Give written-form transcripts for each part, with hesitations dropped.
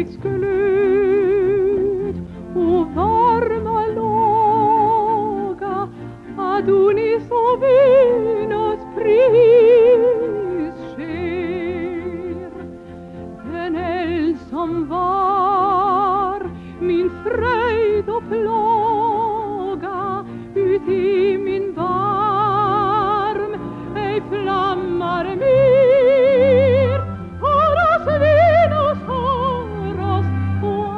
kärleksglöd och varma låga Adonis och Venus pris sker. Den eld som var min fröjd och plåga ut i min varm ej flammar mer. Horos Venus, horos och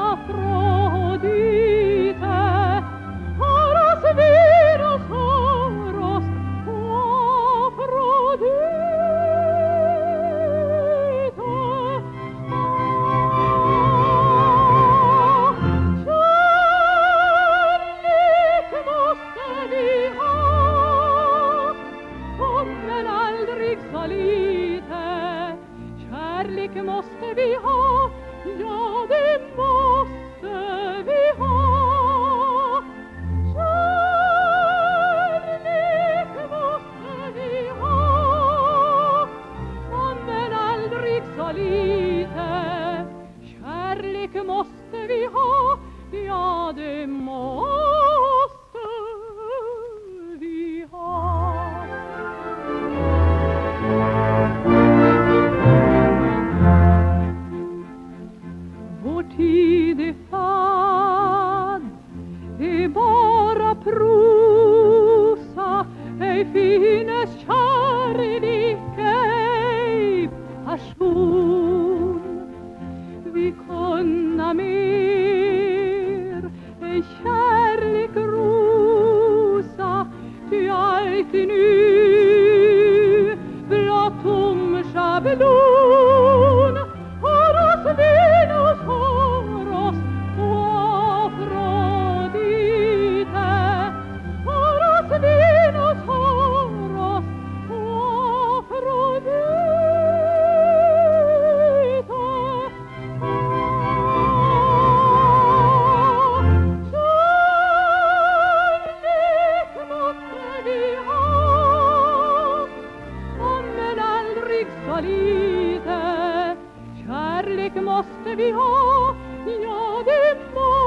Afrodite. Horos Venus, horos och Afrodite. Kärlek måste vi ha, men aldrig så lite. Kärlek måste vi ha, ja det måste vi ha. Kärlek måste vi ha, men aldrig så lite. Kärlek måste vi ha, ja det måste vi ha. Vår tid är fadd, det är bara prosa, ej finnes kärlek, ej passion. Vi kunna mer, ej kärlek rosa, ty allt är nu blott tom schablon. Horos Venus, horos och Afrodite. Horos Venus, horos och Afrodite. Kärlek måste vi ha, men aldrig så lite. Kärlek måste vi ha, ja det måste